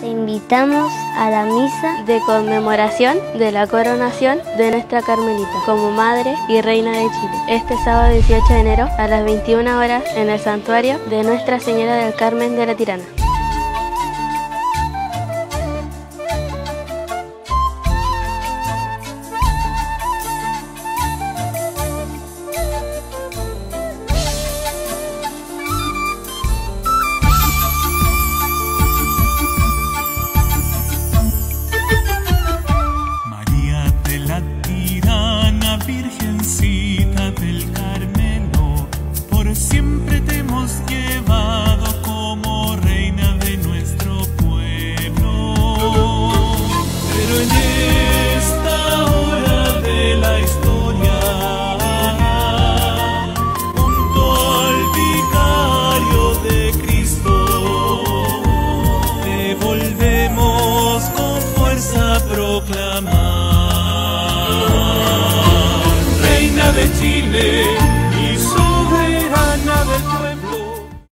Te invitamos a la misa de conmemoración de la coronación de nuestra Carmelita como Madre y Reina de Chile, este sábado 18 de enero a las 21 horas en el santuario de Nuestra Señora del Carmen de la Tirana. Virgencita del Carmelo, por siempre te hemos llevado como reina de nuestro pueblo. Pero en esta hora de la historia, junto al vicario de Cristo, te volvemos con fuerza a proclamar. Reina de Chile,